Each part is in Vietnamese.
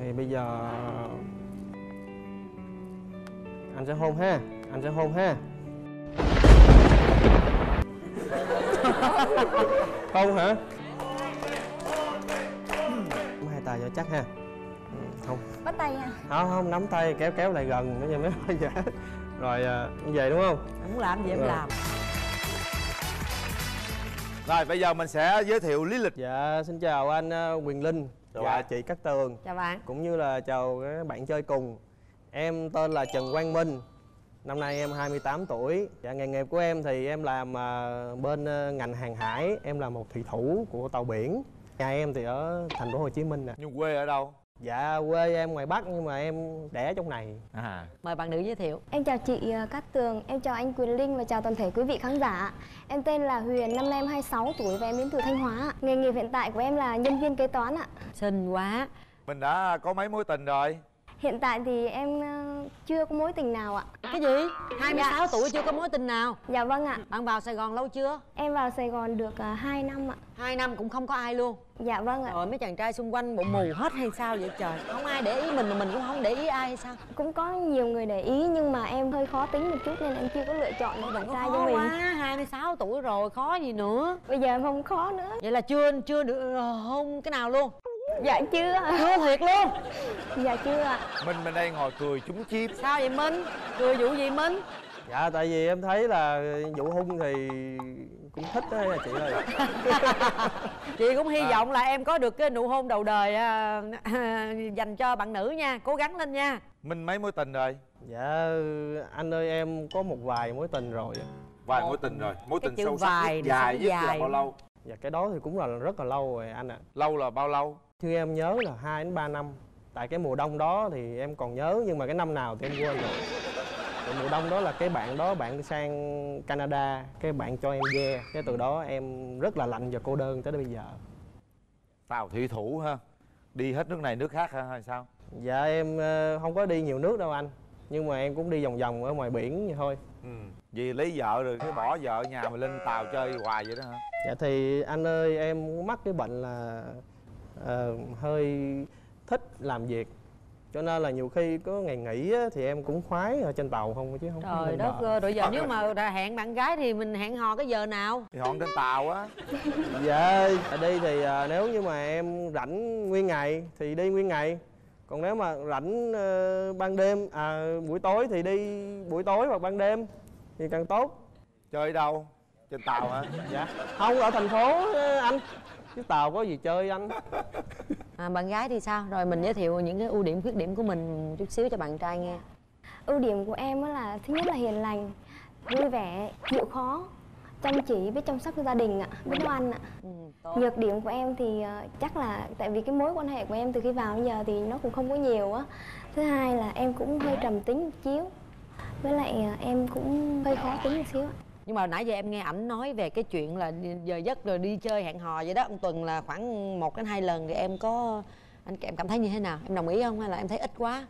Thì bây giờ anh sẽ hôn ha, anh sẽ hôn ha. Không hả? Hai tay cho chắc ha. Không. Bắt tay nha. Không, nắm tay kéo kéo lại gần nữa nha mấy bây giờ. Rồi về đúng không? Muốn làm gì em làm. Rồi bây giờ mình sẽ giới thiệu lý lịch. Dạ xin chào anh Quyền Linh và chị Cát Tường. Chào bạn. Cũng như là chào các bạn chơi cùng. Em tên là Trần Quang Minh. Năm nay em 28 tuổi. Dạ, nghề nghiệp của em thì em làm bên ngành hàng hải. Em là một thủy thủ của tàu biển. Nhà em thì ở thành phố Hồ Chí Minh nè. Nhưng quê ở đâu? Dạ quê em ngoài Bắc nhưng mà em đẻ trong này. Mời bạn nữ giới thiệu. Em chào chị Cát Tường, em chào anh Quyền Linh và chào toàn thể quý vị khán giả. Em tên là Huyền, năm nay em 26 tuổi và em đến từ Thanh Hóa. Nghề nghiệp hiện tại của em là nhân viên kế toán ạ. Xinh quá. Mình đã có mấy mối tình rồi? Hiện tại thì em chưa có mối tình nào ạ. Cái gì? 26 tuổi chưa có mối tình nào? Dạ vâng ạ. Bạn vào Sài Gòn lâu chưa? Em vào Sài Gòn được 2 năm ạ. 2 năm cũng không có ai luôn. Dạ vâng ạ. Rồi mấy chàng trai xung quanh bộ mù hết hay sao vậy trời? Không ai để ý mình mà mình cũng không để ý ai hay sao? Cũng có nhiều người để ý nhưng mà em hơi khó tính một chút nên em chưa có lựa chọn được bạn trai cho mình. Quá, 26 tuổi rồi khó gì nữa. Bây giờ em không khó nữa. Vậy là chưa được hôn cái nào luôn? Dạ chưa. Chưa thiệt luôn? Dạ chưa ạ. Mình đây ngồi cười trúng chim. Sao vậy Minh? Cười vụ gì Minh? Dạ tại vì em thấy là vụ hung thì cũng thích đó chị ơi. Chị cũng hy vọng là em có được cái nụ hôn đầu đời dành cho bạn nữ nha. Cố gắng lên nha. Mình mấy mối tình rồi? Dạ anh ơi em có một vài mối tình rồi. Vài mối tình rồi. Mối tình sâu sắc vài nhất, dài nhất là dài. bao lâu? Dạ cái đó thì cũng là rất là lâu rồi anh ạ. Lâu là bao lâu? Như em nhớ là 2 đến 3 năm. Tại cái mùa đông đó thì em còn nhớ nhưng mà cái năm nào thì em quên rồi. Tại mùa đông đó là cái bạn đó bạn sang Canada, cái bạn cho em ve. Cái từ đó em rất là lạnh và cô đơn tới bây giờ. Tàu thủy thủ ha. Đi hết nước này nước khác hả hay sao? Dạ em không có đi nhiều nước đâu anh. Nhưng mà em cũng đi vòng vòng ở ngoài biển vậy thôi. Vì lấy vợ rồi cái bỏ vợ ở nhà mà lên tàu chơi hoài vậy đó hả? Dạ thì anh ơi em mắc cái bệnh là hơi thích làm việc. Cho nên là nhiều khi có ngày nghỉ á, thì em cũng khoái ở trên tàu không chứ không. Trời đất ơi, rồi giờ nếu mà hẹn bạn gái thì mình hẹn hò cái giờ nào? Thì họ trên tàu á. Dạ đi thì nếu như mà em rảnh nguyên ngày thì đi nguyên ngày. Còn nếu mà rảnh ban đêm buổi tối thì đi buổi tối hoặc ban đêm thì càng tốt. Chơi đâu? Trên tàu hả? Dạ không, ở thành phố anh, chứ tàu có gì chơi anh. Bạn gái thì sao? Rồi mình giới thiệu những cái ưu điểm khuyết điểm của mình một chút xíu cho bạn trai nghe. Ưu điểm của em là thứ nhất là hiền lành, vui vẻ, chịu khó, chăm chỉ, biết chăm sóc gia đình ạ, biết nấu ăn ạ. Nhược điểm của em thì chắc là tại vì cái mối quan hệ của em từ khi vào đến giờ thì nó cũng không có nhiều á. Thứ hai là em cũng hơi trầm tính một xíu, với lại em cũng hơi khó tính một xíu ạ. Nhưng mà nãy giờ em nghe ảnh nói về cái chuyện là giờ giấc rồi đi chơi hẹn hò vậy đó, một tuần là khoảng 1 đến 2 lần thì em cảm thấy như thế nào? Em đồng ý không hay là em thấy ít quá?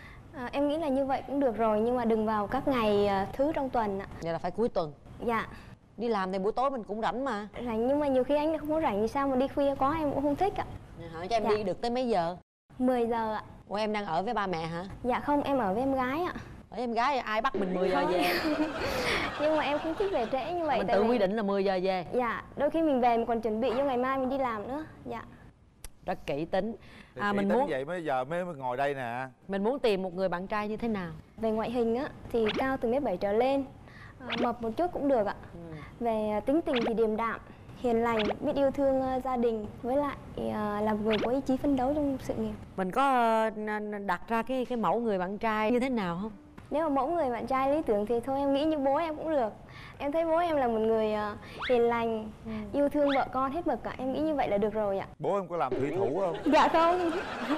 Em nghĩ là như vậy cũng được rồi nhưng mà đừng vào các ngày thứ trong tuần ạ. Vậy là phải cuối tuần. Dạ. Đi làm thì buổi tối mình cũng rảnh mà. Rảnh nhưng mà nhiều khi anh không có rảnh thì sao mà đi khuya quá em cũng không thích ạ. Hỏi cho em đi được tới mấy giờ? 10 giờ ạ. Ủa em đang ở với ba mẹ hả? Dạ không, em ở với em gái ạ. Ở em gái ai bắt mình 10 giờ về? Nhưng mà em không thích về trễ như vậy. Mình tự quy định là 10 giờ về. Dạ, đôi khi mình về mình còn chuẩn bị cho ngày mai mình đi làm nữa. Dạ. Rất kỹ tính. Mình muốn vậy mới giờ mới ngồi đây nè. Mình muốn tìm một người bạn trai như thế nào? Về ngoại hình á thì cao từ 1m7 trở lên, mập một chút cũng được ạ. Về tính tình thì điềm đạm, hiền lành, biết yêu thương gia đình, với lại là người có ý chí phấn đấu trong sự nghiệp. Mình có đặt ra cái mẫu người bạn trai như thế nào không? Nếu mà mẫu người bạn trai lý tưởng thì thôi em nghĩ như bố em cũng được. Em thấy bố em là một người hiền lành, yêu thương vợ con hết mực cả. Em nghĩ như vậy là được rồi ạ. Bố em có làm thủy thủ không? Dạ không.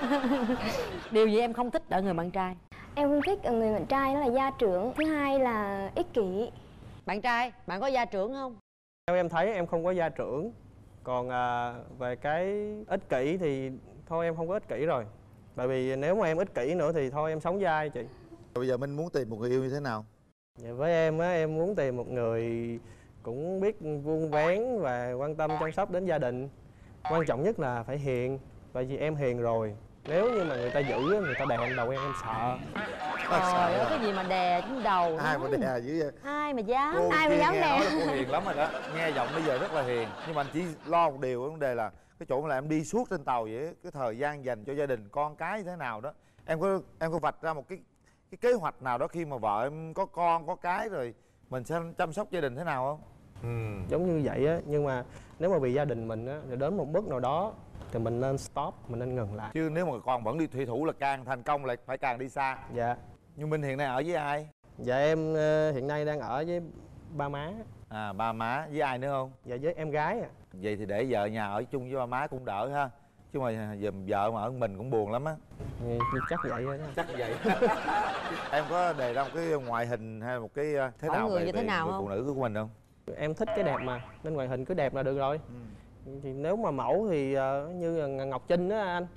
Điều gì em không thích ở người bạn trai? Em không thích ở người bạn trai đó là gia trưởng. Thứ hai là ích kỷ. Bạn trai, bạn có gia trưởng không? Theo em thấy em không có gia trưởng. Còn về cái ích kỷ thì thôi em không có ích kỷ rồi. Tại vì nếu mà em ích kỷ nữa thì thôi em sống dai chị. Bây giờ mình muốn tìm một người yêu như thế nào? Dạ, với em á, em muốn tìm một người cũng biết vuông vén và quan tâm chăm sóc đến gia đình. Quan trọng nhất là phải hiền. Tại vì em hiền rồi, Nếu như mà người ta giữ á, người ta đè lên đầu em sợ. Trời ơi, cái gì mà đè trên đầu. Ai mà đè dữ vậy? Ai mà dám. Cô Ai mà kia dám nghe đè. nói là cô hiền lắm rồi đó. Nghe giọng bây giờ rất là hiền. Nhưng mà anh chỉ lo một điều, vấn đề là cái chỗ mà em đi suốt trên tàu vậy, cái thời gian dành cho gia đình con cái như thế nào đó, em có vạch ra một cái kế hoạch nào đó khi mà vợ em có con có cái rồi mình sẽ chăm sóc gia đình thế nào không? Giống như vậy á, nhưng mà nếu mà vì gia đình mình á, đến một mức nào đó thì mình nên stop, mình nên ngừng lại. Chứ nếu mà con vẫn đi thủy thủ là càng thành công lại phải càng đi xa. Dạ. Nhưng Minh hiện nay ở với ai? Dạ em hiện nay đang ở với ba má. À, ba má với ai nữa không? Dạ với em gái à. Vậy thì để vợ nhà ở chung với ba má cũng đỡ ha. Chứ mà giùm vợ mà ở mình cũng buồn lắm á. Chắc vậy thôi đó. Chắc vậy. Em có đề ra một cái ngoại hình hay một cái thế Mẫu nào người về như thế nào người không? phụ nữ của mình không? Em thích cái đẹp mà, nên ngoại hình cứ đẹp là được rồi. Thì nếu mà mẫu thì như là Ngọc Trinh á anh.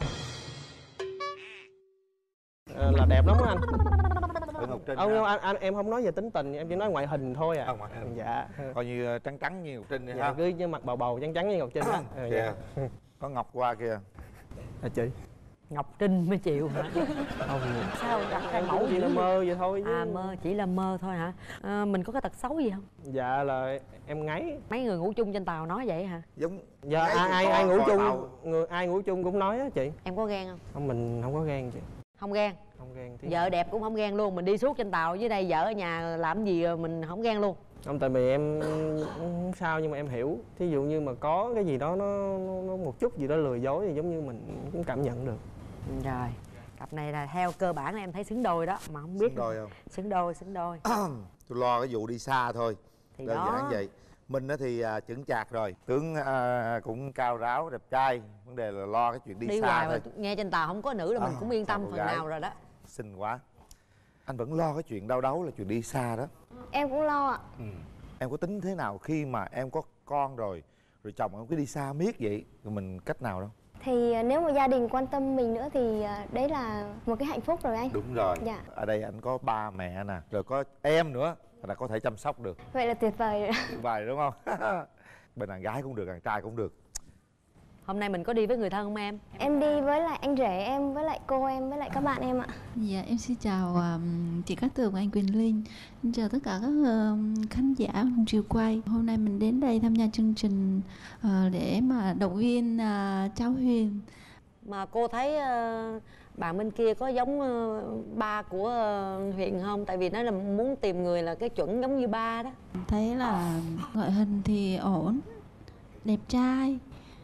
Là đẹp lắm á anh. Ngọc Trinh Không, em không nói về tính tình, em chỉ nói ngoại hình thôi à. ngoại hình. Dạ. Coi như trắng trắng như Ngọc Trinh vậy Dạ, ha. cứ như mặt bầu bầu trắng trắng như Ngọc Trinh á. Kìa. Có Ngọc qua kìa. À chị. Ngọc Trinh mới chịu hả? Không. Sao đặt cái Em mẫu cũng chỉ là mơ vậy thôi chứ. À mơ, chỉ là mơ thôi hả? Mình có cái tật xấu gì không? Dạ là em ngáy. Mấy người ngủ chung trên tàu nói vậy hả? Giống Dạ ai ngủ chung, ai ngủ chung cũng nói á chị. Em có ghen không? Không, mình không có ghen chị. Không ghen. Không ghen tí. Vợ đẹp cũng không ghen luôn. Mình đi suốt trên tàu dưới đây vợ ở nhà làm gì mình không ghen luôn. Không, tại vì em không sao, nhưng mà em hiểu. Thí dụ như mà có cái gì đó nó một chút gì đó lừa dối thì giống như mình cũng cảm nhận được. Rồi, cặp này là theo cơ bản là em thấy xứng đôi đó. Mà không biết xứng đôi không? Xứng đôi, xứng đôi. Tôi lo cái vụ đi xa thôi. Thì đơn đó. giản vậy. Minh thì chững chạc rồi, tướng cũng cao ráo đẹp trai, vấn đề là lo cái chuyện đi xa hoài thôi. mà nghe trên tàu không có nữ là mình cũng yên tâm cô phần gái. nào rồi đó. Xinh quá. Anh vẫn lo cái chuyện đau đấu là chuyện đi xa đó. Em cũng lo ạ. Em có tính thế nào khi mà em có con rồi chồng em cứ đi xa miết vậy, rồi mình cách nào đâu? Thì nếu mà gia đình quan tâm mình nữa thì đấy là một cái hạnh phúc rồi anh. Đúng rồi. Dạ. Ở đây anh có ba mẹ nè, rồi có em nữa là có thể chăm sóc được. Vậy là tuyệt vời rồi. Vài đúng không? Bên đàn gái cũng được, đàn trai cũng được. Hôm nay mình có đi với người thân không em? Em đi với lại anh rể em, với lại cô em, với lại các bạn em ạ. Dạ em xin chào chị Cát Tường và anh Quỳnh Linh. Xin chào tất cả các khán giả trường quay. Hôm nay mình đến đây tham gia chương trình để mà động viên cháu Huyền. Mà cô thấy bạn bên kia có giống ba của Huyền không? Tại vì nói là muốn tìm người là cái chuẩn giống như ba đó. Thấy là ngoại hình thì ổn, đẹp trai,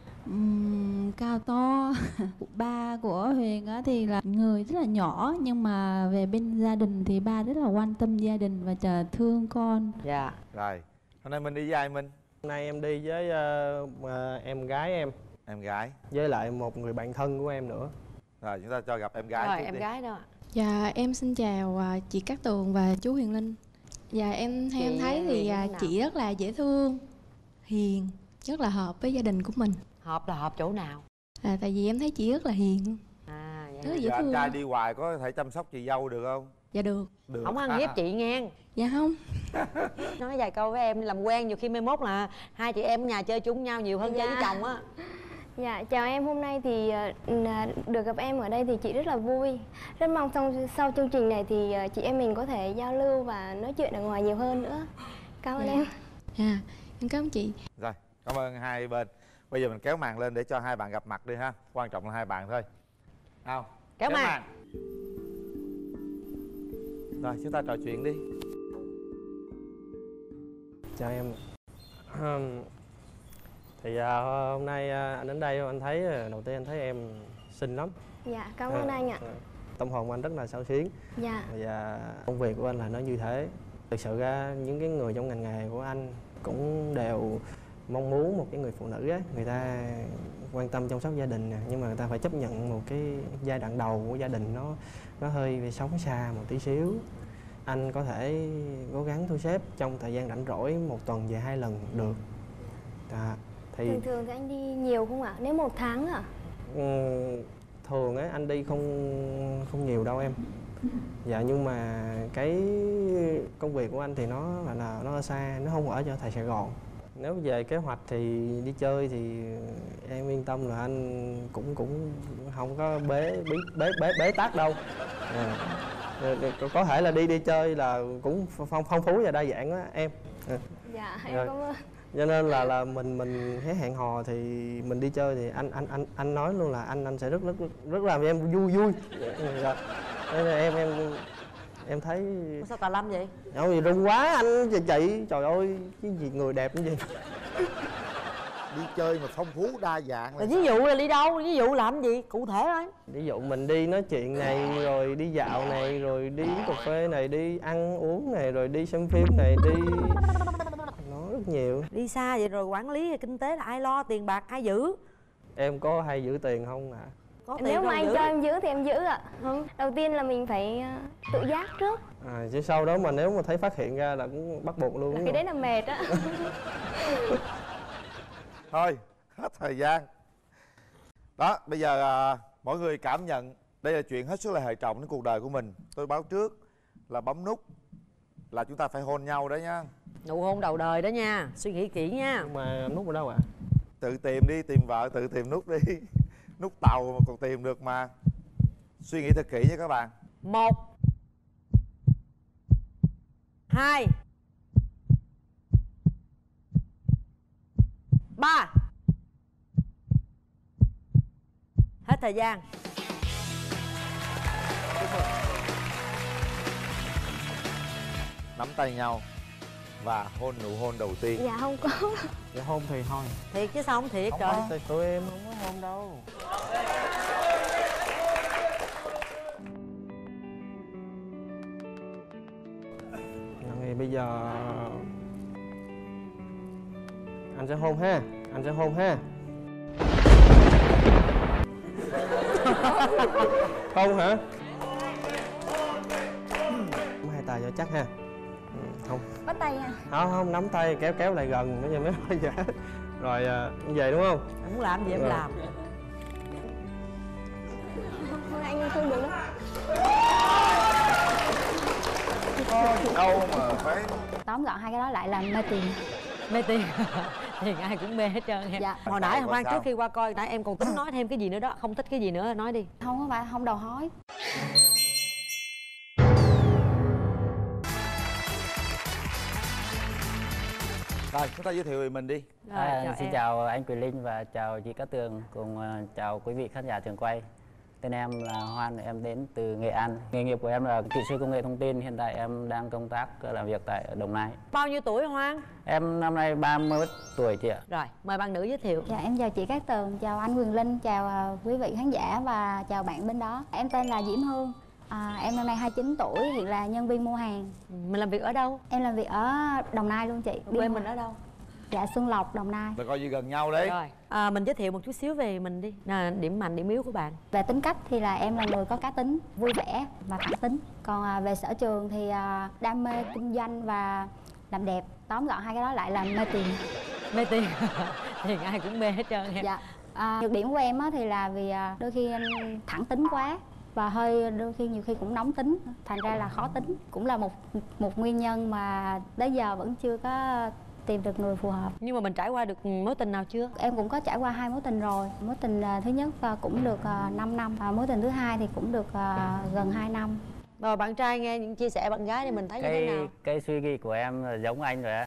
cao to. Ba của Huyền á thì là người rất là nhỏ, nhưng mà về bên gia đình thì ba rất là quan tâm gia đình và thương con. Dạ. Rồi, hôm nay mình đi với ai Minh? Hôm nay em đi với em gái em. Em gái. Với lại một người bạn thân của em nữa. Rồi chúng ta cho gặp em gái Rồi trước em đi. gái đó ạ. Dạ em xin chào chị Cát Tường và chú Huyền Linh. Dạ em theo em thấy thì chị rất là dễ thương, hiền, rất là hợp với gia đình của mình. Hợp là hợp chỗ nào? Tại vì em thấy chị rất là hiền luôn. À Rất vậy là hả? dễ Giờ anh thương. trai đi hoài có thể chăm sóc chị dâu được không? Dạ được. Được. Không ăn hiếp chị ngang. Dạ không. Nói vài câu với em làm quen, nhiều khi mai mốt là hai chị em ở nhà chơi chung nhau nhiều hơn chơi với chồng á. Dạ, chào em. Hôm nay thì được gặp em ở đây thì chị rất là vui. Rất mong sau chương trình này thì chị em mình có thể giao lưu và nói chuyện ở ngoài nhiều hơn nữa. Cảm ơn em. Dạ, em cảm ơn chị. Rồi, cảm ơn hai bên. Bây giờ mình kéo màn lên để cho hai bạn gặp mặt đi ha. Quan trọng là hai bạn thôi. Nào, Kéo màn. Rồi, chúng ta trò chuyện đi. Chào em. Thì hôm nay anh đến đây anh thấy đầu tiên anh thấy em xinh lắm. Dạ, cảm ơn anh ạ. Tâm hồn của anh rất là xao xuyến. Dạ. Và công việc của anh là nó như thế. Thực sự ra những cái người trong ngành nghề của anh cũng đều mong muốn một cái người phụ nữ á, người ta quan tâm chăm sóc gia đình nè, nhưng mà người ta phải chấp nhận một cái giai đoạn đầu của gia đình nó hơi bị sống xa một tí xíu. Anh có thể cố gắng thu xếp trong thời gian rảnh rỗi một tuần về 2 lần được. Thì Thường thì anh đi nhiều không ạ? Nếu một tháng ạ? Thường á anh đi không nhiều đâu em. Dạ, nhưng mà cái công việc của anh thì nó là nó ở xa, nó không ở cho tại Sài Gòn. Nếu về kế hoạch thì đi chơi thì em yên tâm là anh cũng không có bế tắc đâu. Có thể là đi chơi là cũng phong phú và đa dạng đó em. Dạ em cảm ơn. Cho nên là mình hẹn hò thì mình đi chơi thì anh nói luôn là anh sẽ rất làm cho em vui. Dạ. Nên là em thấy sao tà lâm vậy? Đâu gì rung quá anh chị, trời ơi cái gì người đẹp cái gì. Đi chơi mà phong phú đa dạng là Ví dụ là đi đâu, ví dụ làm gì cụ thể thôi. Ví dụ mình đi nói chuyện này, rồi đi dạo này, rồi đi uống cà phê này, đi ăn uống này, rồi đi xem phim này, đi nó rất nhiều. Đi xa vậy rồi quản lý kinh tế là ai lo, tiền bạc ai giữ? Em có hay giữ tiền không ạ? Nếu mà anh cho em giữ thì em giữ ạ. Đầu tiên là mình phải tự giác trước. Chứ sau đó mà nếu mà thấy phát hiện ra là cũng bắt buộc luôn. Cái đấy là mệt á. Thôi, hết thời gian. Đó, bây giờ mỗi người cảm nhận đây là chuyện hết sức là hệ trọng đến cuộc đời của mình. Tôi báo trước là bấm nút là chúng ta phải hôn nhau đó nha. Nụ hôn đầu đời đó nha, suy nghĩ kỹ nha. Nhưng mà nút ở đâu ạ? Tự tìm đi, tìm vợ tự tìm nút đi. Nút tàu mà còn tìm được mà. Suy nghĩ thật kỹ nha các bạn. 1 2 3. Hết thời gian. Nắm tay nhau và hôn nụ hôn đầu tiên. Dạ không có. Dạ hôn thì thôi. Thiệt chứ sao không thiệt Không trời. có, thì tụi em không có hôn đâu. Thì bây giờ anh sẽ hôn ha, anh sẽ hôn ha. Hôn hả? Nắm hai tay cho chắc ha. Không. Bắt tay nha. Không, nắm tay kéo lại gần bây giờ mới bây giờ. Rồi về đúng không? Anh muốn làm gì em Rồi. làm. Thôi anh không được đâu. Đâu mà phải. Tóm gọn hai cái đó lại là mê tiền. Mê tiền. Tiền ai cũng mê hết trơn em. Dạ. Hồi nãy Tại Hoan sao? trước khi qua coi nãy em còn tính nói thêm cái gì nữa đó, không thích cái gì nữa nói đi. Không có phải không đầu hói. Rồi, chúng ta giới thiệu về mình đi. Rồi, chào xin em. chào anh Quỳnh Linh và chào chị Cát Tường cùng chào quý vị khán giả trường quay. Tên em là Hoan, em đến từ Nghệ An. Nghề nghiệp của em là kỹ sư công nghệ thông tin. Hiện tại em đang công tác làm việc tại Đồng Nai. Bao nhiêu tuổi Hoan? Em năm nay 30 tuổi chị ạ. Rồi, mời bạn nữ giới thiệu. Dạ em chào chị Cát Tường, chào anh Quyền Linh, chào quý vị khán giả và chào bạn bên đó. Em tên là Diễm Hương. Em năm nay 29 tuổi, hiện là nhân viên mua hàng. Mình làm việc ở đâu? Em làm việc ở Đồng Nai luôn chị. Quê mình ở đâu? Dạ Xuân Lộc, Đồng Nai. Là coi như gần nhau đấy. Rồi, mình giới thiệu một chút xíu về mình đi. Điểm mạnh, điểm yếu của bạn. Về tính cách thì là em là người có cá tính, vui vẻ và thẳng tính. Còn về sở trường thì đam mê kinh doanh và làm đẹp. Tóm gọn hai cái đó lại là mê tiền. Mê tiền. Tiền ai cũng mê hết trơn em. Dạ. Nhược điểm của em á thì là vì đôi khi em thẳng tính quá và hơi đôi khi nhiều khi cũng nóng tính, thành ra là khó tính, cũng là một nguyên nhân mà tới giờ vẫn chưa có tìm được người phù hợp. Nhưng mà mình trải qua được mối tình nào chưa? Em cũng có trải qua 2 mối tình rồi. Mối tình thứ nhất cũng được 5 năm và mối tình thứ hai thì cũng được gần 2 năm. Rồi bạn trai nghe những chia sẻ bạn gái thì mình thấy như thế nào? Cái suy nghĩ của em là giống anh rồi á.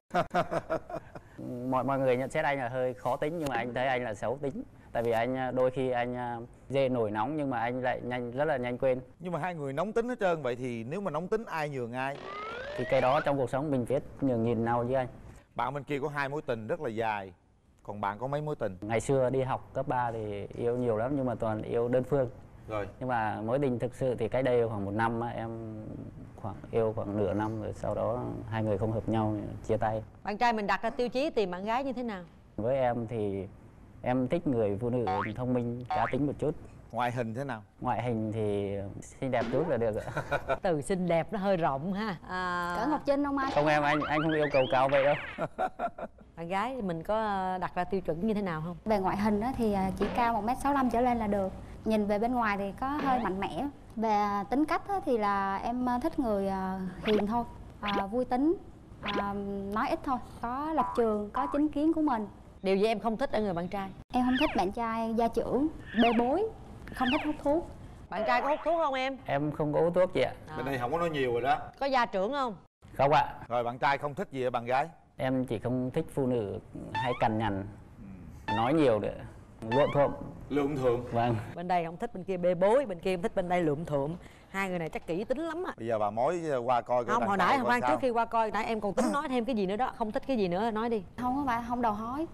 mọi người nhận xét anh là hơi khó tính, nhưng mà anh thấy anh là xấu tính. Tại vì anh đôi khi anh dễ nổi nóng nhưng mà anh lại rất là nhanh quên. Nhưng mà hai người nóng tính hết trơn, vậy thì nếu mà nóng tính ai nhường ai? Thì cái đó trong cuộc sống mình biết nhường nhìn nhau với anh. Bạn bên kia có 2 mối tình rất là dài, còn bạn có mấy mối tình? Ngày xưa đi học cấp 3 thì yêu nhiều lắm nhưng mà toàn yêu đơn phương. Rồi. Nhưng mà mối tình thực sự thì cách đây khoảng 1 năm á, em yêu khoảng nửa năm rồi sau đó hai người không hợp nhau chia tay. Bạn trai mình đặt ra tiêu chí tìm bạn gái như thế nào? Với em thì em thích người phụ nữ thông minh, cá tính một chút. Ngoại hình thế nào? Ngoại hình thì xinh đẹp chút là được ạ. Từ xinh đẹp nó hơi rộng ha. Cỡ Ngọc Trinh không anh? Không em, anh không yêu cầu cao vậy đâu. Bạn gái thì mình có đặt ra tiêu chuẩn như thế nào không? Về ngoại hình thì chỉ cao 1m65 trở lên là được. Nhìn về bên ngoài thì có hơi mạnh mẽ. Về tính cách thì là em thích người hiền thôi, vui tính, Nói ít thôi, có lập trường, có chính kiến của mình. Điều gì em không thích ở người bạn trai? Em không thích bạn trai gia trưởng, bê bối, không thích hút thuốc. Bạn trai có hút thuốc không em? Em không có hút thuốc chị ạ. Bên đây không có nói nhiều rồi đó. Có gia trưởng không? Không ạ. Rồi bạn trai không thích gì ở bạn gái? Em chỉ không thích phụ nữ hay cằn nhằn, nói nhiều nữa, luộm thuộm. Lượng thượng. Vâng. Bên đây không thích bên kia bê bối, bên kia không thích bên đây lượm thượm. Hai người này chắc kỹ tính lắm á. Bây giờ bà mối qua coi Không, hồi nãy khoan, trước khi qua coi nãy em còn tính nói thêm cái gì nữa đó. Không thích cái gì nữa nói đi. Không có phải, không đầu hói.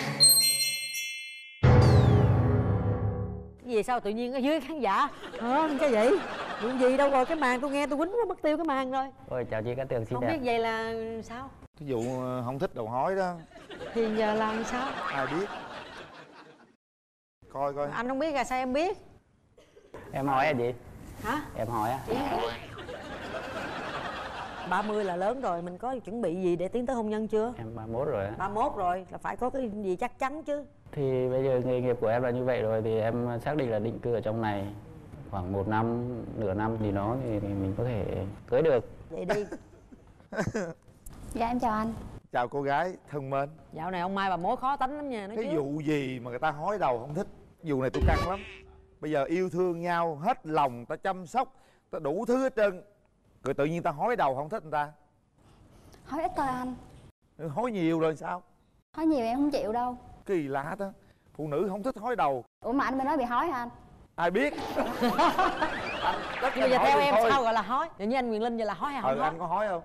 Cái gì sao tự nhiên ở dưới khán giả cái gì? Chuyện gì đâu rồi, cái màn tôi nghe tôi quýnh quá mất tiêu cái màn rồi. Ôi chào chị Cát Tường xinh Không đẹp. biết vậy là sao? Ví dụ không thích đầu hói đó. Thì giờ làm sao? Ai biết. Coi coi. Anh không biết là sao em biết? Em hỏi à chị? Hả? Em hỏi á. 30 là lớn rồi, mình có chuẩn bị gì để tiến tới hôn nhân chưa? Em 31 rồi á. 31 rồi là phải có cái gì chắc chắn chứ. Thì bây giờ nghề nghiệp của em là như vậy rồi thì em xác định là định cư ở trong này khoảng 1 năm, nửa năm gì đó thì mình có thể cưới được. Vậy đi. Dạ em chào anh. Chào cô gái thân mến. Dạo này ông Mai bà mối khó tánh lắm nha, nói Cái chứ. vụ gì mà người ta hói đầu không thích? Vụ này tôi căng lắm. Bây giờ yêu thương nhau hết lòng, ta chăm sóc, ta đủ thứ hết trơn, rồi tự nhiên ta hói đầu không thích người ta. Hói ít thôi anh. Hói nhiều rồi sao? Hói nhiều em không chịu đâu. Kỳ lạ đó. Phụ nữ không thích hói đầu. Ủa mà anh mới nói bị hói hả anh? Ai biết. Nhưng mà giờ theo em sao gọi là hói? Vậy như anh Quyền Linh giờ là hói hay không hói? Anh có hói không?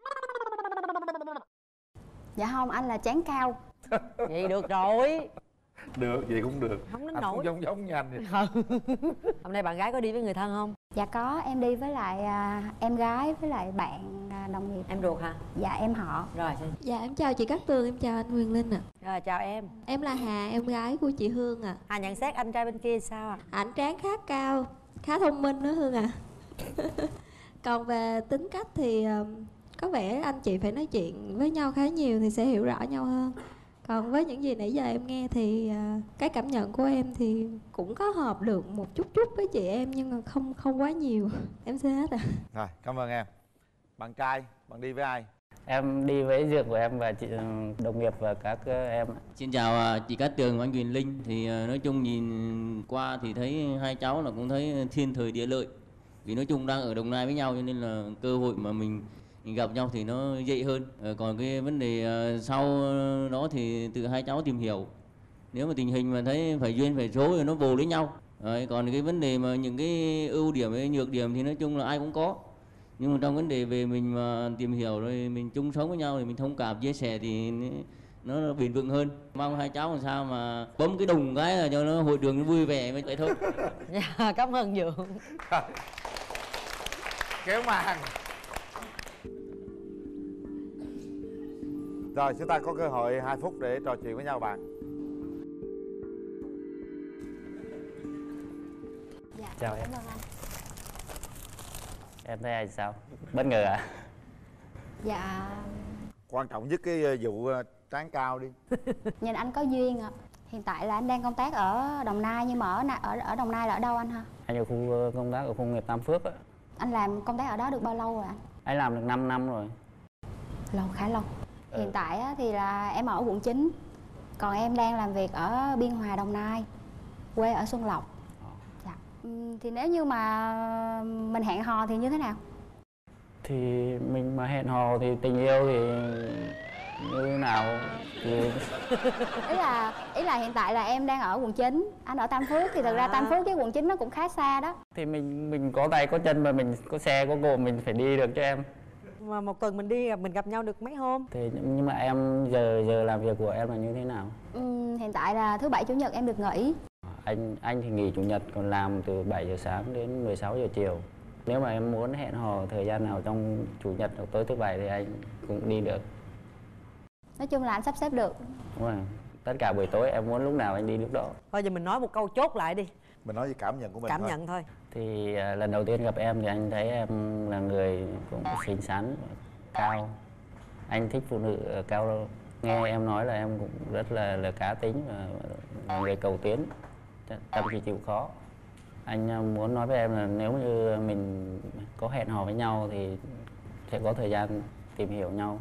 Dạ không, anh là chán cao. Vậy được rồi. Được, vậy cũng được. Không đến Anh nổi. cũng giống như anh vậy. Hôm nay bạn gái có đi với người thân không? Dạ có, em đi với lại em gái với lại bạn đồng nghiệp. Em ruột hả? Dạ em họ. Rồi. Dạ em chào chị Cát Tường, em chào anh Quyền Linh ạ. Rồi chào em. Em là Hà, em gái của chị Hương ạ. Hà nhận xét anh trai bên kia sao ạ? Ảnh trán khá cao, khá thông minh đó Hương ạ. Còn về tính cách thì có vẻ anh chị phải nói chuyện với nhau khá nhiều thì sẽ hiểu rõ nhau hơn. Còn với những gì nãy giờ em nghe thì cái cảm nhận của em thì cũng có hợp được một chút với chị em nhưng mà không quá nhiều. Em xin hết ạ. Rồi, cảm ơn em. Bạn trai, bạn đi với ai? Em đi với dượng của em và chị đồng nghiệp và các em. Xin chào chị Cát Tường và anh Quyền Linh. Thì nói chung nhìn qua thì thấy hai cháu là cũng thấy thiên thời địa lợi. Vì nói chung đang ở Đồng Nai với nhau cho nên là cơ hội mà mình gặp nhau thì nó dễ hơn. Còn cái vấn đề sau đó thì từ hai cháu tìm hiểu. Nếu mà tình hình mà thấy phải duyên phải số thì nó bù lấy nhau. Còn cái vấn đề mà những cái ưu điểm với nhược điểm thì nói chung là ai cũng có. Nhưng mà trong vấn đề về mình mà tìm hiểu rồi mình chung sống với nhau thì mình thông cảm chia sẻ thì nó bền vững hơn. Mong hai cháu làm sao mà bấm cái đùng cái là cho nó hội trường nó vui vẻ vậy thôi. Dạ, cảm ơn Dượng. Kéo màn. Rồi chúng ta có cơ hội 2 phút để trò chuyện với nhau bạn. Dạ, Chào em. cảm ơn anh. Em thấy ai sao? Bất ngờ à? Dạ, Quan trọng nhất cái vụ trán cao đi. nhìn anh có duyên ạ. Hiện tại là anh đang công tác ở Đồng Nai nhưng mà ở Đồng Nai là ở đâu anh ha? Anh ở khu công tác ở khu công nghiệp Tam Phước á. Anh làm công tác ở đó được bao lâu rồi anh? Anh làm được 5 năm rồi. Lâu, khá lâu. Hiện tại thì là em ở quận 9. Còn em đang làm việc ở Biên Hòa, Đồng Nai. Quê ở Xuân Lộc. Dạ. Thì nếu như mà mình hẹn hò thì như thế nào? Thì mình mà hẹn hò thì tình yêu thì như thế nào thì Ý là hiện tại là em đang ở quận 9, anh ở Tam Phước thì thực ra Tam Phước với quận 9 nó cũng khá xa đó. thì mình có tay có chân mà mình có xe có cộ mình phải đi được cho em. Mà một tuần mình đi mình gặp nhau được mấy hôm? Thì nhưng mà em giờ làm việc của em là như thế nào? Hiện tại là thứ Bảy Chủ nhật em được nghỉ. Anh thì nghỉ chủ nhật còn làm từ 7 giờ sáng đến 16 giờ chiều. Nếu mà em muốn hẹn hò thời gian nào trong chủ nhật hoặc tối thứ bảy thì anh cũng đi được. Nói chung là anh sắp xếp được. Đúng rồi. Tất cả buổi tối em muốn lúc nào anh đi lúc đó. Thôi giờ mình nói một câu chốt lại đi. Mình nói về cảm nhận của mình Cảm thôi. nhận thôi. Thì lần đầu tiên gặp em thì anh thấy em là người cũng xinh xắn, cao. Anh thích phụ nữ cao. Nghe em nói là em cũng rất là cá tính và là người cầu tiến, chăm chỉ chịu khó. Anh muốn nói với em là nếu như mình có hẹn hò với nhau thì sẽ có thời gian tìm hiểu nhau.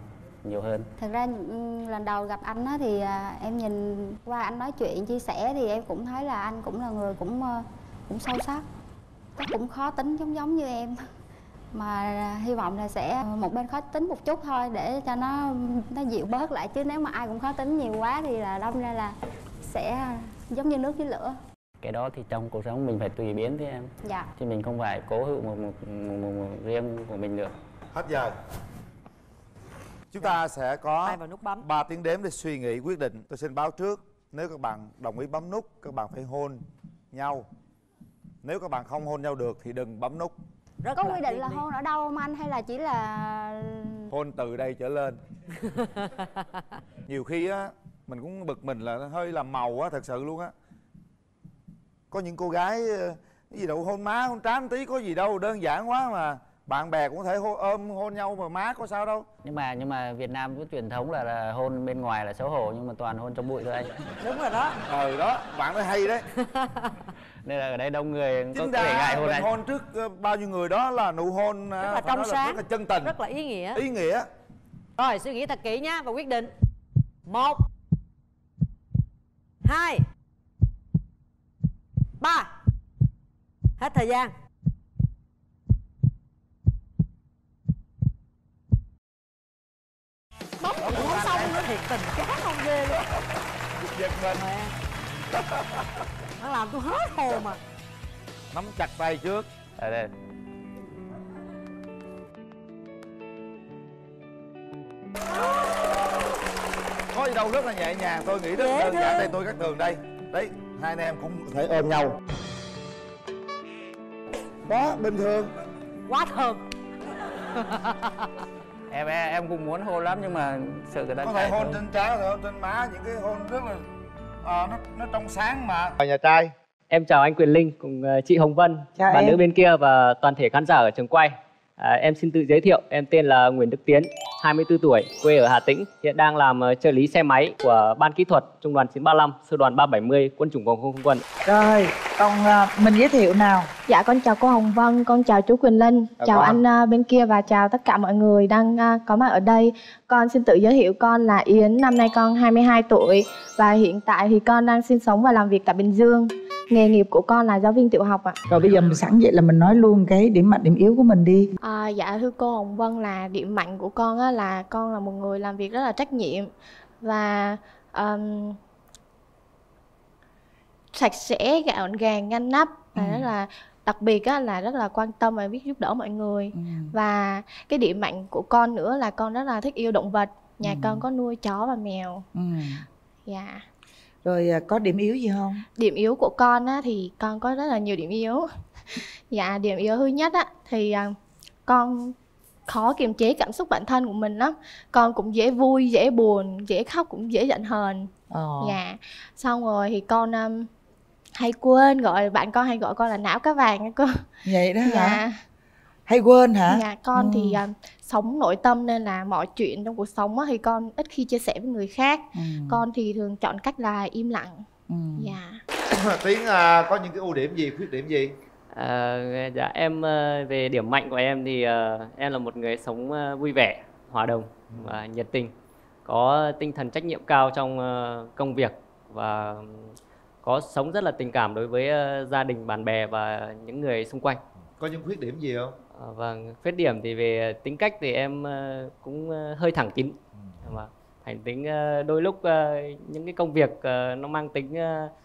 nhiều hơn. Thật ra lần đầu gặp anh á thì em nhìn qua anh nói chuyện chia sẻ thì em cũng thấy là anh cũng là người cũng sâu sắc, chắc cũng khó tính giống như em, mà hy vọng là sẽ một bên khó tính một chút thôi để cho nó dịu bớt lại, chứ nếu mà ai cũng khó tính nhiều quá thì là đâm ra là sẽ giống như nước với lửa. Cái đó thì trong cuộc sống mình phải tùy biến thế em. Dạ. Chứ mình không phải cố hữu một riêng của mình được. Hết giờ. Chúng ta sẽ có tay vào nút bấm 3 tiếng đếm để suy nghĩ quyết định. Tôi xin báo trước, nếu các bạn đồng ý bấm nút, các bạn phải hôn nhau. Nếu các bạn không hôn nhau được thì đừng bấm nút. Có quy định là hôn ở đâu không anh, hay là chỉ là hôn từ đây trở lên? Nhiều khi á mình cũng bực mình là hơi làm màu á, thật sự luôn á. Có những cô gái cái gì đâu hôn má hôn trán tí có gì đâu, đơn giản quá mà. Bạn bè cũng có thể ôm hôn nhau mà má có sao đâu. Nhưng mà Việt Nam có truyền thống là hôn bên ngoài là xấu hổ, nhưng mà toàn hôn trong bụi thôi anh. Đúng rồi đó. Đó, bạn nói hay đấy. Nên là ở đây đông người có Chính thể ra ngại hôn mình anh. hôn trước bao nhiêu người đó là nụ hôn Rất là trong sáng, rất là chân tình, rất là ý nghĩa. Ý nghĩa. Rồi suy nghĩ thật kỹ nhá và quyết định. 1 2 3. Hết thời gian. Bấm cũng không xong nữa, thiệt tình chán không ghê luôn. Giật mình. Nó làm tôi hết hồn mà. Nắm chặt tay trước. Ở đây. Có gì đâu, rất là nhẹ nhàng, tôi nghĩ rất là đơn giản. Đây tôi Cát Tường đây. Đấy, hai anh em cũng có thể ôm nhau. Đó, bình thường. Quá thơm. Em cũng muốn hôn lắm nhưng mà sợ người ta có thể hôn trên trán, có thể hôn trên má, những cái hôn rất là nó trong sáng mà. Ở nhà trai. Em chào anh Quyền Linh cùng chị Hồng Vân, bạn nữ bên kia và toàn thể khán giả ở trường quay. Em xin tự giới thiệu, em tên là Nguyễn Đức Tiến, 24 tuổi, quê ở Hà Tĩnh, hiện đang làm trợ lý xe máy của ban kỹ thuật Trung đoàn 935, sư đoàn 370, quân chủng phòng không không quân. Rồi, còn mình giới thiệu nào. Dạ con chào cô Hồng Vân, con chào chú Quyền Linh, chào anh bên kia và chào tất cả mọi người đang có mặt ở đây. Con xin tự giới thiệu, con là Yến, năm nay con 22 tuổi và hiện tại thì con đang sinh sống và làm việc tại Bình Dương. Nghề nghiệp của con là giáo viên tiểu học ạ. Rồi bây giờ mình sẵn vậy là mình nói luôn cái điểm mạnh điểm yếu của mình đi. Dạ thưa cô Hồng Vân, là điểm mạnh của con á, là con là một người làm việc rất là trách nhiệm và sạch sẽ, gọn gàng, ngăn nắp và rất là đặc biệt á, là rất là quan tâm và biết giúp đỡ mọi người. Và cái điểm mạnh của con nữa là con rất là thích yêu động vật. Nhà con có nuôi chó và mèo. Dạ. Rồi có điểm yếu gì không? Điểm yếu của con á, thì con có rất là nhiều điểm yếu. Dạ, điểm yếu thứ nhất á, thì con khó kiềm chế cảm xúc bản thân của mình lắm. Con cũng dễ vui, dễ buồn, dễ khóc, cũng dễ giận hờn. Dạ. Xong rồi thì con hay quên, bạn con hay gọi con là não cá vàng á cô. Vậy đó hả? Dạ. Hay quên hả? Dạ, con thì sống nội tâm nên là mọi chuyện trong cuộc sống á, thì con ít khi chia sẻ với người khác. Con thì thường chọn cách là im lặng. Dạ. Tiến có những cái ưu điểm gì, khuyết điểm gì? Dạ em về điểm mạnh của em thì em là một người sống vui vẻ, hòa đồng và nhiệt tình, có tinh thần trách nhiệm cao trong công việc và có sống rất là tình cảm đối với gia đình, bạn bè và những người xung quanh. Có những khuyết điểm gì không? Vâng, khuyết điểm thì về tính cách thì em cũng hơi thẳng tính. Thẳng tính đôi lúc những cái công việc nó mang tính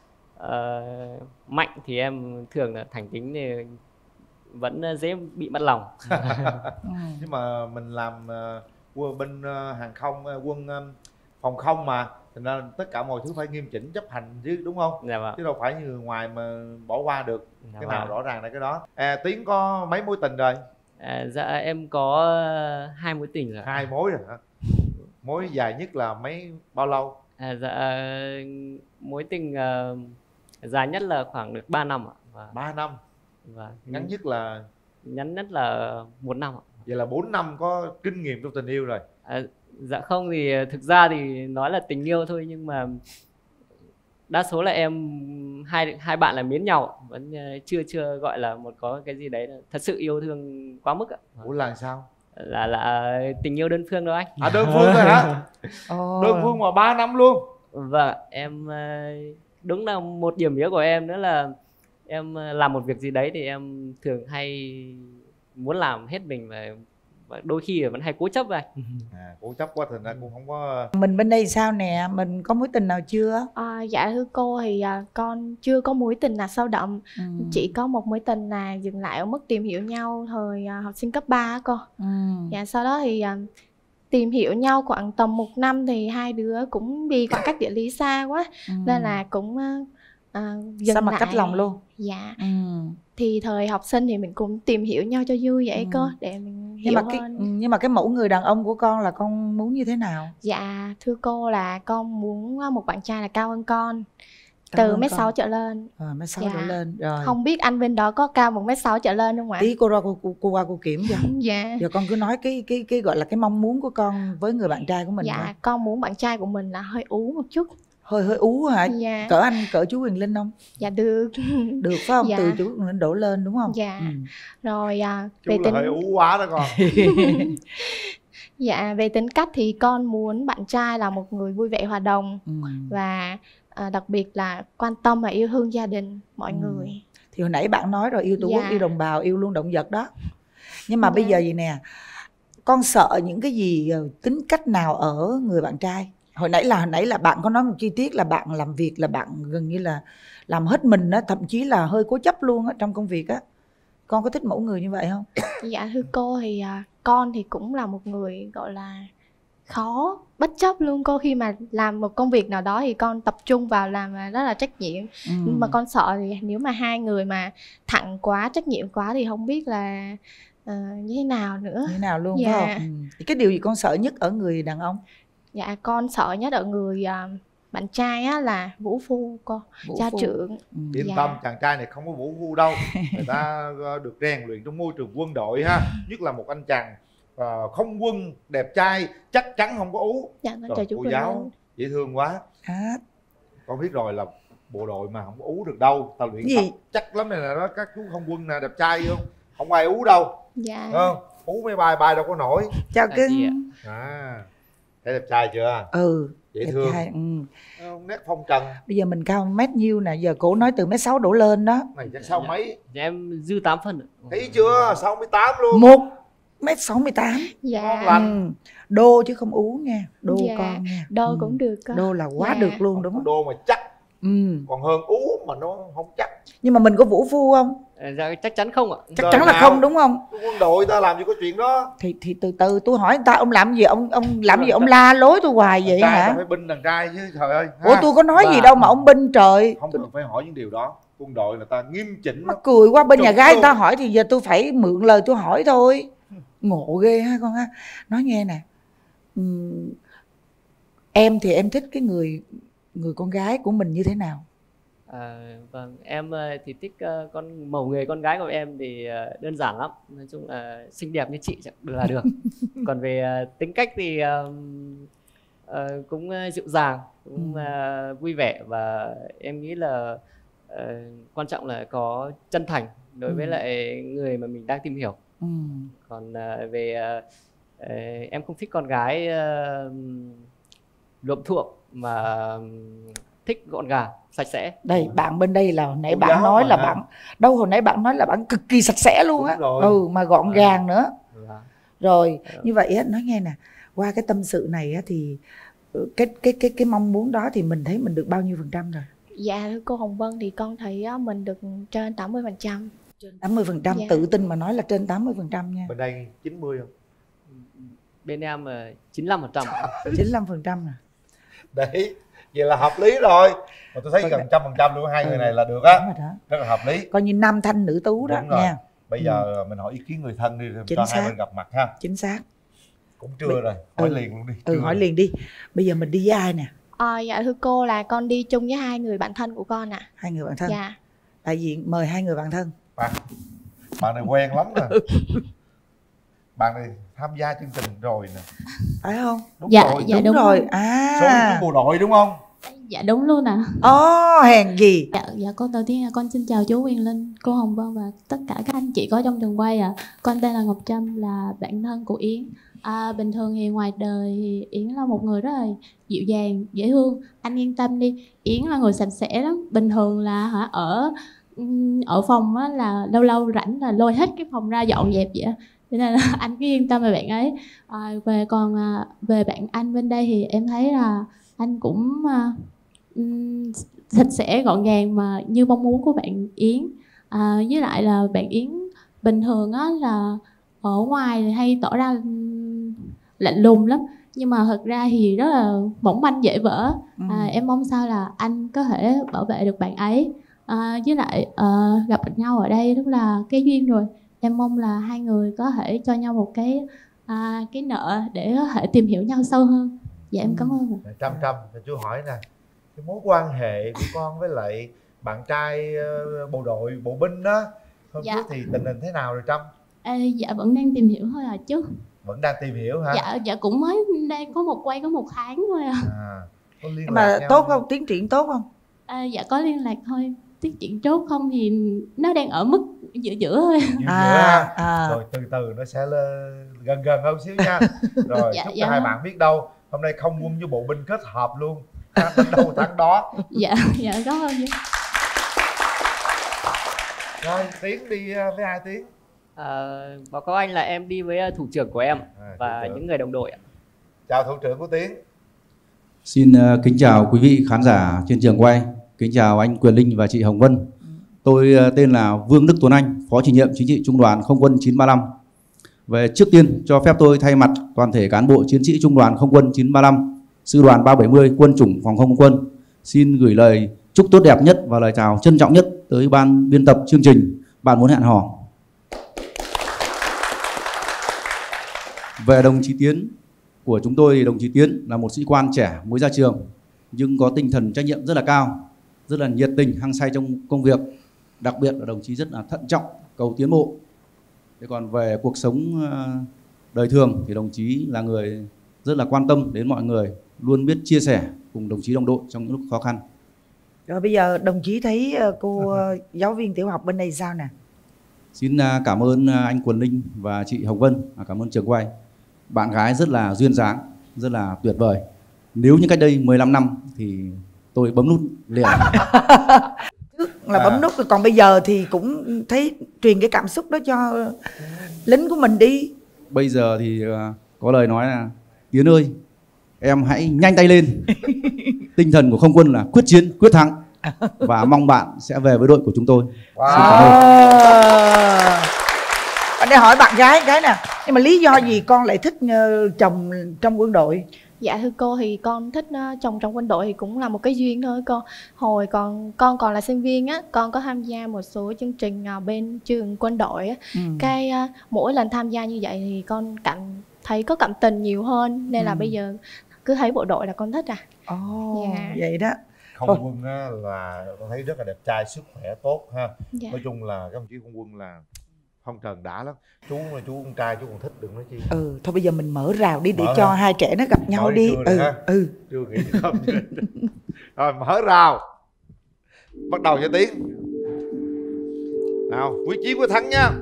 mạnh thì em thường là thẳng tính thì vẫn dễ bị mất lòng. Nhưng mà mình làm quân bên hàng không, quân phòng không mà, thành ra tất cả mọi thứ phải nghiêm chỉnh chấp hành chứ, đúng không? Dạ vâng. Chứ đâu phải như người ngoài mà bỏ qua được. Dạ cái vâng. nào rõ ràng là cái đó. Tiến có mấy mối tình rồi? Dạ em có 2 mối tình rồi. 2 mối rồi hả? Mối dài nhất là bao lâu? Dạ mối tình dài nhất là khoảng được 3 năm ạ. 3 năm. Và Ngắn nhất là? Ngắn nhất là 1 năm ạ. Vậy là 4 năm có kinh nghiệm trong tình yêu rồi. Dạ không, thì thực ra thì nói là tình yêu thôi, nhưng mà đa số là em hai bạn là mến nhau, vẫn chưa gọi là có cái gì đấy thật sự yêu thương quá mức ạ. Ủa là sao? là tình yêu đơn phương đâu anh. À, đơn phương rồi hả? Đơn phương mà 3 năm luôn. Vâng, em đúng là một điểm yếu của em nữa là em làm một việc gì đấy thì em thường hay muốn làm hết mình, và đôi khi vẫn hay cố chấp vậy. Cố chấp quá thành ra cũng không có. Mình bên đây sao nè, mình có mối tình nào chưa? Dạ thưa cô thì con chưa có mối tình nào sâu đậm. Chỉ có một mối tình là dừng lại ở mức tìm hiểu nhau thời học sinh cấp 3 á cô. Dạ sau đó thì tìm hiểu nhau khoảng tầm 1 năm thì hai đứa cũng vì khoảng cách địa lý xa quá nên là cũng dừng sao mà lại. cách lòng luôn? Dạ. Thì thời học sinh thì mình cũng tìm hiểu nhau cho vui vậy cô, để mình hiểu hơn. Nhưng mà cái mẫu người đàn ông của con là con muốn như thế nào? Dạ thưa cô là con muốn một bạn trai là cao hơn con, từ 1m6 trở lên. 1m6 trở lên rồi. Không biết anh bên đó có cao 1m6 trở lên không ạ? Tí cô ra cô qua cô kiểm cho. Dạ. Giờ con cứ nói cái gọi là cái mong muốn của con với người bạn trai của mình. Dạ hả? con muốn bạn trai của mình là hơi ú một chút. Hơi ú hả? Dạ. Cỡ anh cỡ chú Quyền Linh không? Dạ được. Được phải không? Dạ. Từ chú Quyền Linh đổ lên đúng không? Dạ. Rồi chú về là hơi ú quá đó con. Dạ về tính cách thì con muốn bạn trai là một người vui vẻ hòa đồng và đặc biệt là quan tâm và yêu thương gia đình mọi người. Thì hồi nãy bạn nói rồi, yêu tổ quốc, yêu đồng bào, yêu luôn động vật đó. Nhưng mà bây giờ gì nè, con sợ những cái gì, tính cách nào ở người bạn trai? Hồi nãy là bạn có nói một chi tiết là bạn làm việc là bạn gần như là làm hết mình á, thậm chí là hơi cố chấp luôn á trong công việc á. Con có thích mẫu người như vậy không? Dạ thưa cô thì con thì cũng là một người gọi là khó, bất chấp luôn cô. Khi mà làm một công việc nào đó thì con tập trung vào làm rất là trách nhiệm. Nhưng mà con sợ thì nếu mà hai người mà thẳng quá, trách nhiệm quá thì không biết là như thế nào nữa. Như thế nào luôn phải không? Cái điều gì con sợ nhất ở người đàn ông? Dạ con sợ nhất ở người bạn trai á là vũ phu cô, gia trưởng. Yên tâm, chàng trai này không có vũ phu đâu. Người ta được rèn luyện trong môi trường quân đội ha. Nhất là một anh chàng không quân đẹp trai chắc chắn không có ú. Dạ trời chú cô giáo dễ thương quá. Con biết rồi là bộ đội mà không có ú được đâu. Ta luyện tập chắc lắm này là các chú không quân nè, đẹp trai không? Không ai ú đâu. Dạ. Không? Ú mấy bài đâu có nổi. Chào cưng. Thấy đẹp trai chưa? Dễ đẹp thương. Trai, nét phong trần. Bây giờ mình cao mét nhiêu nè, giờ cổ nói từ 1m6 đổ lên đó. Này chắc sao mấy? Dạ em dư 8 phân. Thấy chưa? 68 luôn. 1m68. Dạ. Đô chứ không ú nha. Đô con nha. Đô cũng được. Đô là quá được luôn đúng không? Đô mà chắc. Còn hơn ú mà nó không chắc. Nhưng mà mình có vũ phu không? Dạ chắc chắn không ạ. Chắc chắn là không đúng không? Quân đội ta làm gì có chuyện đó. Thì từ từ tôi hỏi người ta, ông làm gì, ông làm gì ông la lối tôi hoài vậy hả? Phải binh đàn trai chứ trời ơi. Ủa tôi có nói gì đâu mà ông binh trời. Không cần phải hỏi những điều đó. Quân đội là ta nghiêm chỉnh. Mắc cười quá, bên nhà gái người ta hỏi thì giờ tôi phải mượn lời tôi hỏi thôi. Ngộ ghê ha con ha. Nói nghe nè, em thì em thích cái người con gái của mình như thế nào? Vâng, em thì thích mẫu người con gái của em thì đơn giản lắm. Nói chung là xinh đẹp như chị là được. Còn về tính cách thì cũng dịu dàng, cũng vui vẻ. Và em nghĩ là quan trọng là có chân thành đối với lại người mà mình đang tìm hiểu. Còn về em không thích con gái luộm thuộm mà thích gọn gàng, sạch sẽ. Đây bạn bên đây là hồi nãy bạn nói là bạn hồi nãy bạn nói là bạn cực kỳ sạch sẽ luôn á. Mà gọn gàng nữa. Rồi như vậy á, nói nghe nè, qua cái tâm sự này á thì cái mong muốn đó thì mình thấy mình được bao nhiêu % rồi? Dạ thưa cô Hồng Vân thì con thấy mình được trên 80%. Trên 80%, tự tin mà nói là trên 80% nha. Bên đây 90 không? Bên em 95%. 95% rồi. Đấy, vậy là hợp lý rồi. Mà tôi thấy gần 100% luôn, hai người này là được á. Rất là hợp lý. Coi như nam thanh nữ tú đó nha. Bây giờ mình hỏi ý kiến người thân đi, cho hai bên gặp mặt ha. Chính xác. Cũng trưa rồi, hỏi liền luôn đi. Hỏi liền đi. Bây giờ mình đi với ai nè? Dạ thưa cô là con đi chung với hai người bạn thân của con ạ. Hai người bạn thân? Dạ. Đại diện mời hai người bạn thân. Bạn này quen lắm nè. Bạn này tham gia chương trình rồi nè. Phải không? Đúng dạ, rồi. Dạ đúng rồi. Số đi bộ đội đúng không? Dạ đúng luôn ạ. Hèn gì. Dạ con đầu tiên là con xin chào chú Quyền Linh, cô Hồng Vân và tất cả các anh chị có trong trường quay ạ. Con tên là Ngọc Trâm, là bạn thân của Yến. Bình thường thì ngoài đời thì Yến là một người rất là dịu dàng, dễ thương. Anh yên tâm đi, Yến là người sạch sẽ lắm. Bình thường là ở phòng á, là lâu lâu rảnh là lôi hết cái phòng ra dọn dẹp vậy. Cho nên là anh cứ yên tâm về bạn ấy. Về bạn anh bên đây thì em thấy là anh cũng sạch sẽ gọn gàng mà như mong muốn của bạn Yến. Với lại là bạn Yến bình thường á là ở ngoài thì hay tỏ ra lạnh lùng lắm, nhưng mà thật ra thì rất là mỏng manh dễ vỡ. Em mong sao là anh có thể bảo vệ được bạn ấy. Với lại gặp nhau ở đây rất là cái duyên rồi. Em mong là hai người có thể cho nhau một cái nợ để có thể tìm hiểu nhau sâu hơn. Dạ em cảm ơn ạ. Trâm, chú hỏi nè, cái mối quan hệ của con với lại bạn trai bộ đội, bộ binh đó hôm trước thì tình hình thế nào rồi Trâm? Dạ vẫn đang tìm hiểu thôi à chứ. Vẫn đang tìm hiểu hả? Dạ cũng mới đây có một tháng thôi à. Có liên lạc mà nhau tốt không? Tiến triển tốt không? Dạ có liên lạc thôi. Tiến triển tốt không thì nó đang ở mức giữa thôi. Rồi từ từ nó sẽ gần hơn xíu nha. Rồi chúc cho hai bạn biết đâu hôm nay không quân với bộ binh kết hợp luôn, đánh đâu thắng đó. Dạ cảm ơn. Rồi Tiến đi với ai Tiến? Báo cáo anh là em đi với thủ trưởng của em và những người đồng đội ạ. Chào thủ trưởng của Tiến. Xin kính chào quý vị khán giả trên trường quay. Kính chào anh Quyền Linh và chị Hồng Vân. Tôi tên là Vương Đức Tuấn Anh, Phó Chủ nhiệm Chính trị Trung đoàn Không quân 935. Trước tiên cho phép tôi thay mặt toàn thể cán bộ chiến sĩ Trung đoàn Không quân 935, Sư đoàn 370 Quân chủng Phòng không quân xin gửi lời chúc tốt đẹp nhất và lời chào trân trọng nhất tới ban biên tập chương trình Bạn Muốn Hẹn Hò. Về đồng chí Tiến của chúng tôi thì đồng chí Tiến là một sĩ quan trẻ mới ra trường nhưng có tinh thần trách nhiệm rất là cao, rất là nhiệt tình, hăng say trong công việc. Đặc biệt là đồng chí rất là thận trọng, cầu tiến bộ. Thế còn về cuộc sống đời thường thì đồng chí là người rất là quan tâm đến mọi người, luôn biết chia sẻ cùng đồng chí đồng đội trong những lúc khó khăn. Rồi bây giờ đồng chí thấy cô giáo viên tiểu học bên đây sao nè? Xin cảm ơn anh Quyền Linh và chị Hồng Vân, cảm ơn trường quay. Bạn gái rất là duyên dáng, rất là tuyệt vời. Nếu như cách đây 15 năm thì tôi bấm nút liền. Trước là bấm nút rồi, còn bây giờ thì cũng thấy truyền cái cảm xúc đó cho lính của mình đi. Bây giờ thì có lời nói là Tiến ơi, em hãy nhanh tay lên. Tinh thần của không quân là quyết chiến, quyết thắng. Và mong bạn sẽ về với đội của chúng tôi. Xin cảm ơn. Anh để hỏi bạn gái cái nè, nhưng mà lý do gì con lại thích chồng trong quân đội? Dạ thưa cô, thì con thích chồng trong quân đội thì cũng là một cái duyên thôi cô. Hồi con còn là sinh viên á, con có tham gia một số chương trình bên trường quân đội á. Mỗi lần tham gia như vậy thì con thấy có cảm tình nhiều hơn, nên là bây giờ cứ thấy bộ đội là con thích à. Vậy đó. Không quân á, là con thấy rất là đẹp trai, sức khỏe tốt ha. Nói chung là các đồng chí không quân là phong trần đã lắm. Chú con trai chú còn thích, đừng nói chi. Thôi bây giờ mình mở rào đi để cho hai trẻ nó gặp nhau đi. Chưa nghĩ không. Rồi mở rào, bắt đầu cho Tiến. Nào, quyết chiến quyết thắng nha.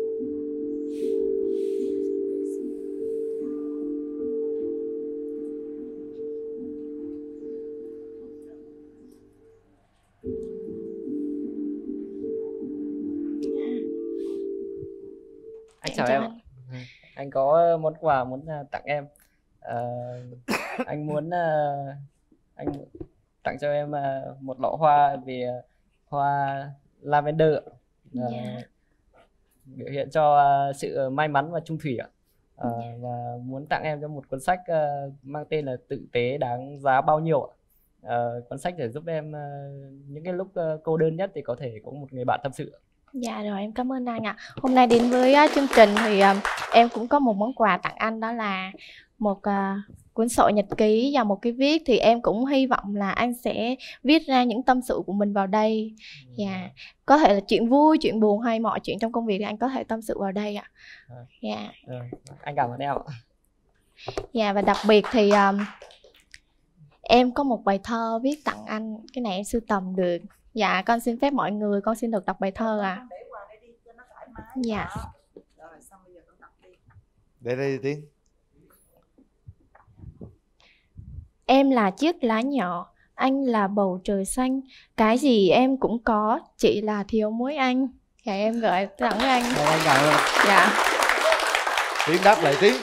Anh chào em. Anh có món quà muốn tặng em. Anh muốn anh tặng cho em một lọ hoa vì hoa lavender, biểu hiện cho sự may mắn và trung thủy ạ. Và muốn tặng em cho một cuốn sách mang tên là Tử tế đáng giá bao nhiêu ạ. Cuốn sách để giúp em những cái lúc cô đơn nhất thì có thể có một người bạn tâm sự. Dạ rồi, em cảm ơn anh ạ. Hôm nay đến với chương trình thì em cũng có một món quà tặng anh, đó là một cuốn sổ nhật ký và một cái viết. Thì em cũng hy vọng là anh sẽ viết ra những tâm sự của mình vào đây. Có thể là chuyện vui, chuyện buồn hay mọi chuyện trong công việc thì anh có thể tâm sự vào đây ạ. Anh cảm ơn em ạ. Và đặc biệt thì Em có một bài thơ viết tặng anh, cái này em sưu tầm được. Dạ con xin phép mọi người, con xin được đọc bài thơ ạ. Dạ. Để đây đi Tiến. Em là chiếc lá nhỏ, anh là bầu trời xanh. Cái gì em cũng có, chỉ là thiếu mỗi anh. Dạ em gửi tặng anh. Anh cảm ơn. Dạ. Tiến đáp lại Tiến.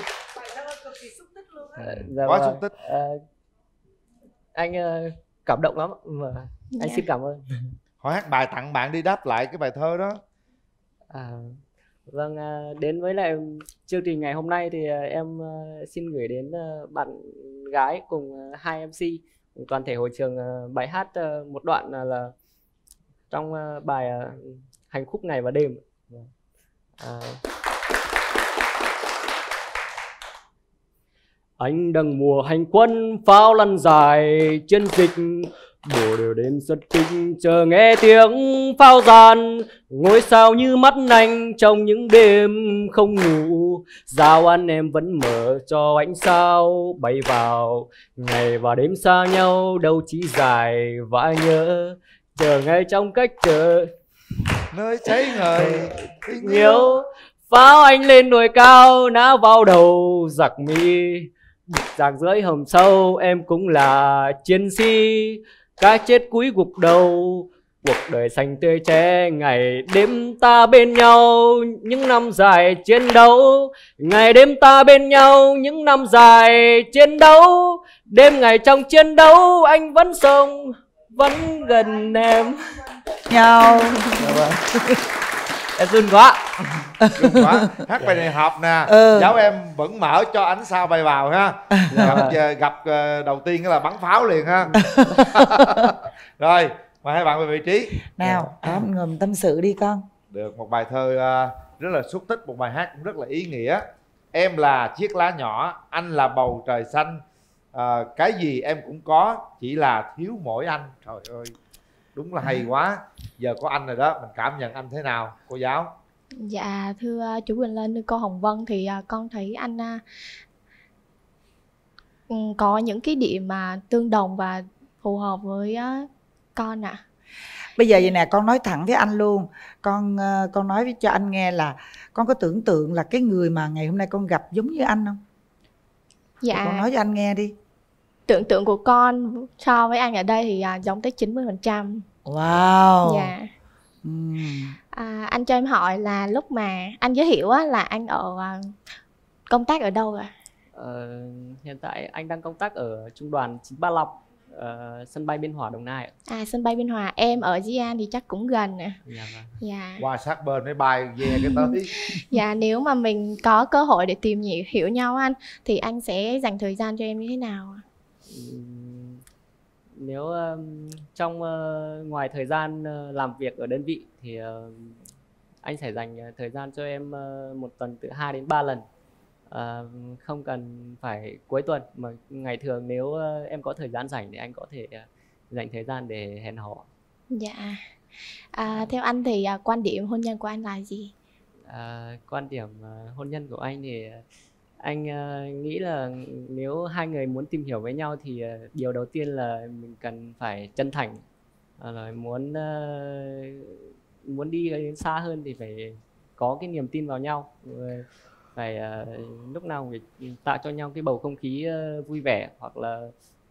Dạ Quá vâng. xúc tích. Anh cảm động lắm mà anh Dạ. xin cảm ơn. Hỏi hát bài tặng bạn đi, đáp lại cái bài thơ đó. Vâng, đến với lại chương trình ngày hôm nay thì em xin gửi đến bạn gái cùng hai MC cùng toàn thể hội trường bài hát một đoạn là trong bài Hành khúc ngày và đêm. Anh đang mùa hành quân pháo lăn dài chiến dịch, mùa đều đêm rất kinh chờ nghe tiếng pháo giàn. Ngôi sao như mắt anh trong những đêm không ngủ, giao anh em vẫn mở cho ánh sao bay vào. Ngày và đêm xa nhau đâu chỉ dài và nhớ, chờ ngay trong cách chờ nơi cháy ngời tình yêu. Pháo anh lên đồi cao nã vào đầu giặc mi, giặc dưới hầm sâu em cũng là chiến sĩ. Cái chết cuối gục đầu, cuộc đời xanh tươi trẻ, ngày đêm ta bên nhau những năm dài chiến đấu. Ngày đêm ta bên nhau những năm dài chiến đấu. Đêm ngày trong chiến đấu anh vẫn sống, vẫn gần em nhau. Em run quá. Run quá. Hát bài này hợp nè. Giáo em vẫn mở cho ánh sao bay vào ha. Gặp đầu tiên là bắn pháo liền ha. Rồi mời hai bạn về vị trí nào. Ngầm tâm sự đi con. Được, một bài thơ rất là xúc tích, một bài hát cũng rất là ý nghĩa. Em là chiếc lá nhỏ, anh là bầu trời xanh. Cái gì em cũng có, chỉ là thiếu mỗi anh. Trời ơi, đúng là hay quá. Giờ có anh rồi đó, mình cảm nhận anh thế nào cô giáo? Dạ thưa chú Quỳnh Linh, thưa cô Hồng Vân, thì con thấy anh có những cái điểm mà tương đồng và phù hợp với con ạ. Bây giờ vậy nè, con nói thẳng với anh luôn. Con nói cho anh nghe là con có tưởng tượng là cái người mà ngày hôm nay con gặp giống như anh không? Dạ. Thì con nói cho anh nghe đi. Tưởng tượng của con so với anh ở đây thì giống tới 90%. Wow. Dạ. Anh cho em hỏi là lúc mà anh giới thiệu là anh ở công tác ở đâu ạ? Hiện tại anh đang công tác ở trung đoàn 935, sân bay Biên Hòa, Đồng Nai. Sân bay Biên Hòa. Em ở Di An thì chắc cũng gần nè. Dạ vâng. Dạ. Qua sát bên mới bay về cái tới. Dạ, nếu mà mình có cơ hội để tìm hiểu nhau anh, thì anh sẽ dành thời gian cho em như thế nào? Nếu trong ngoài thời gian làm việc ở đơn vị thì anh sẽ dành thời gian cho em một tuần từ 2 đến 3 lần. Không cần phải cuối tuần, mà ngày thường nếu em có thời gian rảnh thì anh có thể dành thời gian để hẹn hò. Dạ. Theo anh thì quan điểm hôn nhân của anh là gì? Quan điểm hôn nhân của anh thì anh nghĩ là nếu hai người muốn tìm hiểu với nhau thì điều đầu tiên là mình cần phải chân thành. Rồi muốn đi đến xa hơn thì phải có cái niềm tin vào nhau. Phải lúc nào phải tạo cho nhau cái bầu không khí vui vẻ, hoặc là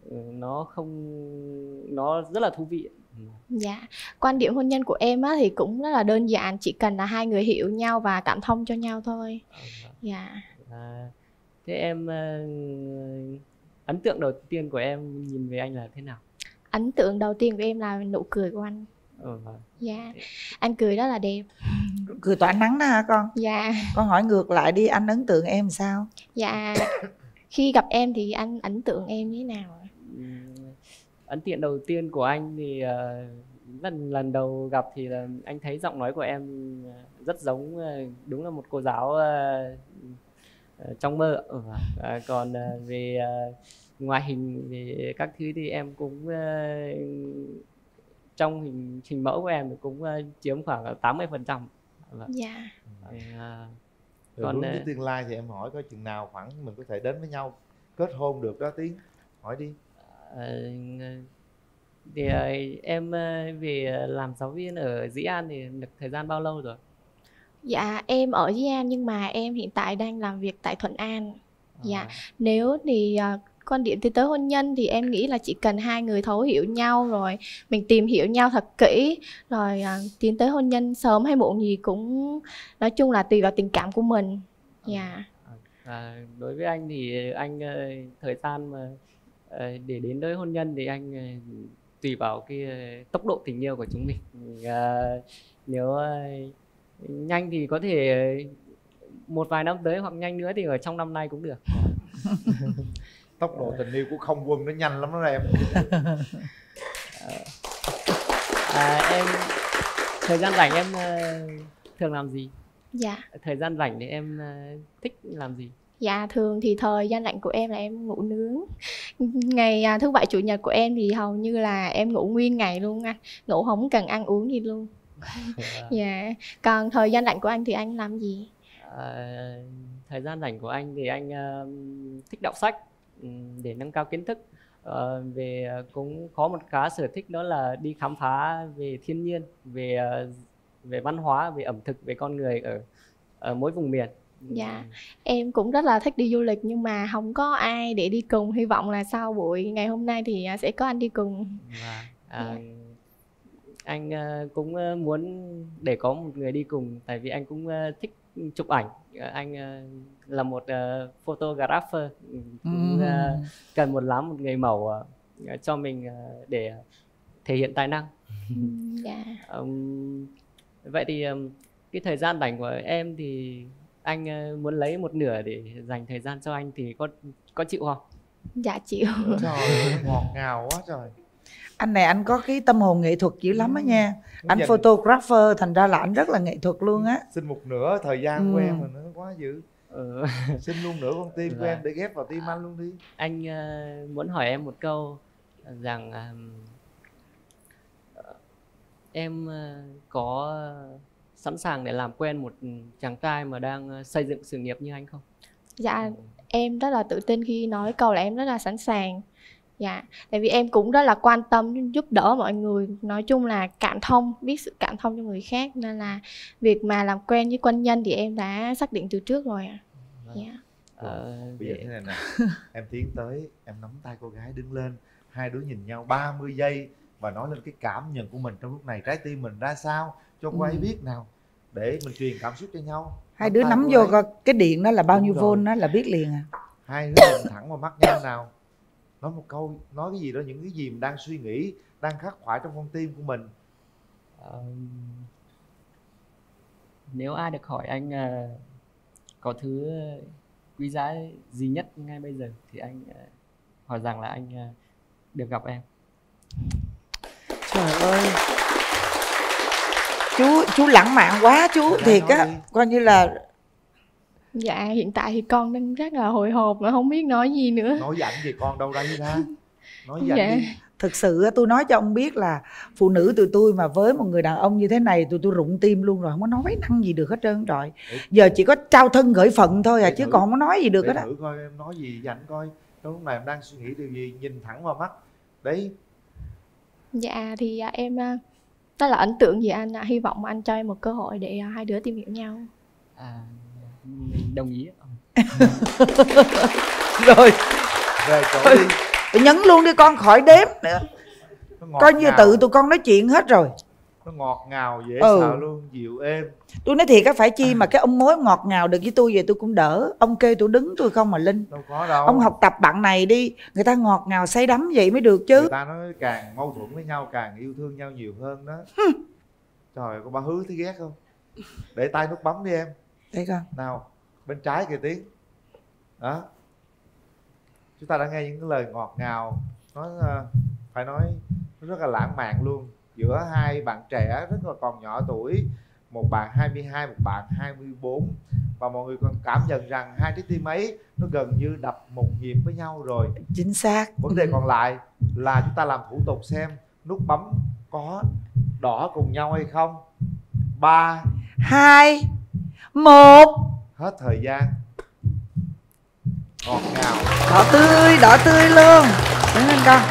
nó rất là thú vị. Dạ, quan điểm hôn nhân của em thì cũng rất là đơn giản, chỉ cần là hai người hiểu nhau và cảm thông cho nhau thôi. Dạ. Thế em ấn tượng đầu tiên của em nhìn về anh là thế nào? Ấn tượng đầu tiên của em là nụ cười của anh. Dạ, anh cười rất là đẹp. Cười tỏa nắng đó hả con? Dạ. Con hỏi ngược lại đi, anh ấn tượng em sao? Dạ, khi gặp em thì anh ấn tượng em như thế nào? Ấn tượng đầu tiên của anh thì lần đầu gặp thì là anh thấy giọng nói của em rất giống, đúng là một cô giáo trong mơ. Còn về ngoại hình thì các thứ thì em cũng trong hình mẫu của em thì cũng chiếm khoảng 80%. Dạ. Còn hướng đến tương lai thì em hỏi có chừng nào khoảng mình có thể đến với nhau kết hôn được đó Tiến? Hỏi đi. Thì em về làm giáo viên ở Dĩ An thì được thời gian bao lâu rồi? Dạ em ở Dĩ An nhưng mà em hiện tại đang làm việc tại Thuận An. Dạ nếu thì quan điểm tiến tới hôn nhân thì em nghĩ là chỉ cần hai người thấu hiểu nhau rồi mình tìm hiểu nhau thật kỹ rồi tiến tới hôn nhân sớm hay muộn gì cũng nói chung là tùy vào tình cảm của mình. Dạ. Đối với anh thì anh thời gian mà để đến tới hôn nhân thì anh tùy vào cái tốc độ tình yêu của chúng mình. Nếu nhanh thì có thể một vài năm tới, hoặc nhanh nữa thì ở trong năm nay cũng được. Tốc độ tình yêu của không Quân nó nhanh lắm đó em. Em thời gian rảnh em thường làm gì? Dạ. Thời gian rảnh thì em thích làm gì? Dạ thường thì thời gian rảnh của em là em ngủ nướng. Ngày thứ bảy chủ nhật của em thì hầu như là em ngủ nguyên ngày luôn anh. Ngủ không cần ăn uống gì luôn. Dạ. Còn thời gian rảnh của anh thì anh làm gì? Thời gian rảnh của anh thì anh thích đọc sách để nâng cao kiến thức. Cũng có một khá sở thích đó là đi khám phá về thiên nhiên, về văn hóa, về ẩm thực, về con người ở mỗi vùng miền. Dạ em cũng rất là thích đi du lịch nhưng mà không có ai để đi cùng. Hy vọng là sau buổi ngày hôm nay thì sẽ có anh đi cùng. Anh cũng muốn để có một người đi cùng, tại vì anh cũng thích chụp ảnh. Anh là một photographer, cũng cần một người mẫu cho mình để thể hiện tài năng. Vậy thì cái thời gian rảnh của em thì anh muốn lấy một nửa để dành thời gian cho anh thì có chịu không? Dạ chịu. Trời ơi, ngọt ngào quá trời. Anh này anh có cái tâm hồn nghệ thuật dữ lắm á nha. Anh photographer thành ra là anh rất là nghệ thuật luôn á. Xin một nửa thời gian của em mà nữa quá dữ. Xin luôn nửa con tim của em để ghép vào tim anh luôn đi. Anh muốn hỏi em một câu rằng em có sẵn sàng để làm quen một chàng trai mà đang xây dựng sự nghiệp như anh không? Dạ em rất là tự tin khi nói câu là em rất là sẵn sàng. Dạ, tại vì em cũng rất là quan tâm giúp đỡ mọi người, nói chung là cảm thông, biết sự cảm thông cho người khác, nên là việc mà làm quen với quân nhân thì em đã xác định từ trước rồi ạ. Dạ. Bây giờ thế này nè, em tiến tới, em nắm tay cô gái đứng lên, hai đứa nhìn nhau 30 giây và nói lên cái cảm nhận của mình trong lúc này, trái tim mình ra sao cho cô ấy biết nào, để mình truyền cảm xúc cho nhau. Hai đứa nắm vô coi cái điện đó là bao nhiêu vôn đó là biết liền à. Hai đứa nhìn thẳng vào mắt nhau nào, nói một câu, nói cái gì đó, những cái gì mình đang suy nghĩ, đang khắc khoải trong con tim của mình. Nếu ai được hỏi anh có thứ quý giá gì nhất ngay bây giờ thì anh hỏi rằng là anh được gặp em. Trời ơi, chú lãng mạn quá chú, thiệt á, coi như là. Dạ hiện tại thì con đang rất là hồi hộp mà không biết nói gì nữa. Nói dặn gì con đâu đây ra. Nói dặn đi. Thực sự tôi nói cho ông biết là phụ nữ tụi tôi mà với một người đàn ông như thế này tụi tôi rụng tim luôn rồi, không có nói năng gì được hết trơn rồi. Giờ chỉ có trao thân gửi phận thôi à, chứ còn không có nói gì được hết á. Thử coi em nói gì dặn coi, lúc này em đang suy nghĩ điều gì, nhìn thẳng vào mắt đấy. Dạ thì em rất là ấn tượng về anh, hy vọng anh cho em một cơ hội để hai đứa tìm hiểu nhau. Mình đồng ý. Rồi về chỗ đi. Tôi nhấn luôn đi con, khỏi đếm nữa. Coi như tự tụi con nói chuyện hết rồi. Nó ngọt ngào dễ sợ luôn, dịu êm. Tôi nói thiệt á, phải chi mà cái ông mối ngọt ngào được với tôi vậy tôi cũng đỡ. Ông kêu tôi đứng tôi không mà Linh. Đâu có đâu. Ông học tập bạn này đi, người ta ngọt ngào say đắm vậy mới được chứ. Người ta nói càng mâu thuẫn với nhau càng yêu thương nhau nhiều hơn đó. Trời, có bà Hứa thấy ghét không? Để tay nút bấm đi em. Để con. Nào, bên trái kìa Tiến. Đó. Chúng ta đã nghe những cái lời ngọt ngào, nói phải nói rất là lãng mạn luôn, giữa hai bạn trẻ rất là còn nhỏ tuổi, một bạn 22, một bạn 24, và mọi người còn cảm nhận rằng hai trái tim ấy nó gần như đập một nhịp với nhau rồi. Chính xác. Vấn đề còn lại là chúng ta làm thủ tục xem nút bấm có đỏ cùng nhau hay không. 3, 2, 1. Hết thời gian. Ngọt ngào, đỏ tươi luôn. Đứng lên con.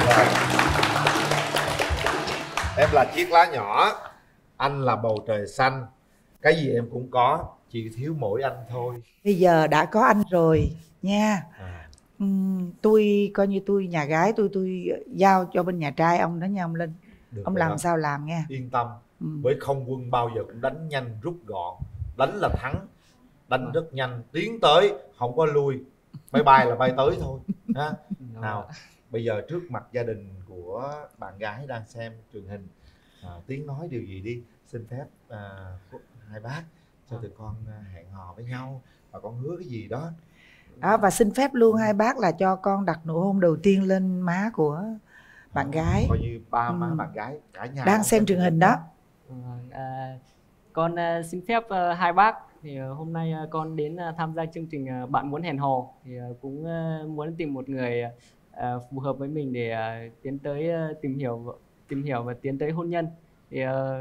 Em là chiếc lá nhỏ, anh là bầu trời xanh. Cái gì em cũng có, chỉ thiếu mỗi anh thôi. Bây giờ đã có anh rồi nha. Tôi coi như tôi nhà gái, tôi giao cho bên nhà trai ông đó nha ông Linh. Được ông làm sao làm nha. Yên tâm, với không quân bao giờ cũng đánh nhanh rút gọn. Đánh là thắng, đánh rất nhanh, tiến tới không có lui. Bay bay là bay tới thôi ha. Nào, bây giờ trước mặt gia đình của bạn gái đang xem truyền hình, Tiến nói điều gì đi. Xin phép hai bác cho tụi con hẹn hò với nhau và con hứa cái gì đó. Và xin phép luôn hai bác là cho con đặt nụ hôn đầu tiên lên má của bạn gái. Coi như ba má bạn gái cả nhà đang xem truyền hình đó. Con xin phép hai bác, thì hôm nay con đến tham gia chương trình Bạn Muốn Hẹn Hò, thì cũng muốn tìm một người phù hợp với mình để tiến tới tìm hiểu và tiến tới hôn nhân. Thì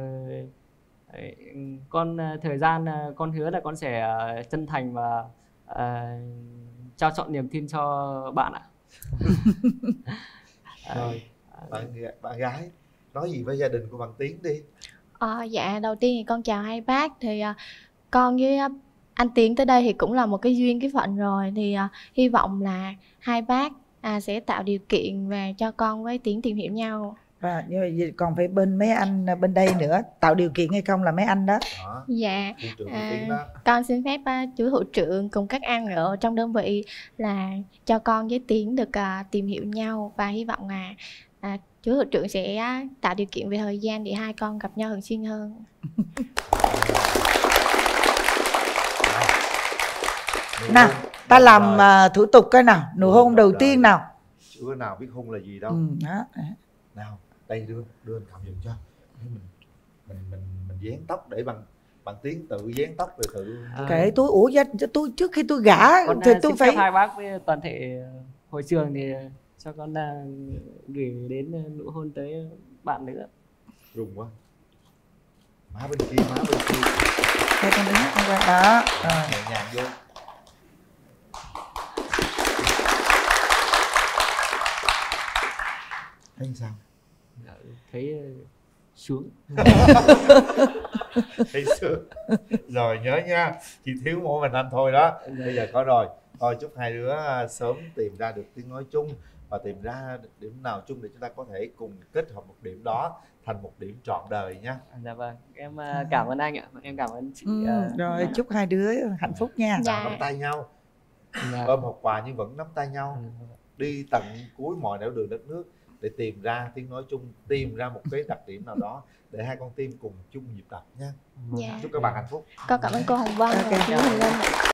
thời gian con hứa là con sẽ chân thành và trao trọn niềm tin cho bạn ạ. Rồi, bạn gái nói gì với gia đình của bạn Tiến đi. Dạ, đầu tiên thì con chào hai bác. Thì con với anh Tiến tới đây thì cũng là một cái duyên cái phận rồi. Thì hy vọng là hai bác sẽ tạo điều kiện và cho con với Tiến tìm hiểu nhau. Nhưng mà còn phải bên mấy anh bên đây nữa, tạo điều kiện hay không là mấy anh đó. Dạ, con xin phép chú thủ trưởng cùng các anh ở trong đơn vị là cho con với Tiến được tìm hiểu nhau, và hy vọng là chú thủ trưởng sẽ tạo điều kiện về thời gian để hai con gặp nhau thường xuyên hơn. Nào, ta làm thủ tục coi nào, nụ hôn đầu tiên nào. Chưa nào biết hôn là gì đâu. Nào, đây đưa anh cầm giùm cho. Mình dán tóc để bằng Tiến tự dán tóc rồi tự. Kệ tôi, tôi trước khi tôi gả thì tôi xin phải phép hai bác với toàn thể hội trường thì cho con gửi đến nụ hôn tới bạn nữa. Rùng quá. Má bên kia. Đây con đứng qua đó. Nhẹ nhàng vô. Thấy sao? Thấy sướng. Thấy sướng. Rồi nhớ nha, chỉ thiếu mỗi mình anh thôi đó. Bây giờ có rồi. Thôi chúc hai đứa sớm tìm ra được tiếng nói chung và tìm ra điểm nào chung để chúng ta có thể cùng kết hợp một điểm đó thành một điểm trọn đời nha. Dạ vâng, em cảm ơn anh ạ. Em cảm ơn chị. Rồi chúc hai đứa hạnh phúc nha. Nắm tay nhau. Ôm hộp quà nhưng vẫn nắm tay nhau. Đi tận cuối mọi nẻo đường đất nước để tìm ra tiếng nói chung, tìm ra một cái đặc điểm nào đó để hai con tim cùng chung nhịp đập nha. Chúc các bạn hạnh phúc. Con cảm ơn cô Hồng Vân và chú Huỳnh Linh.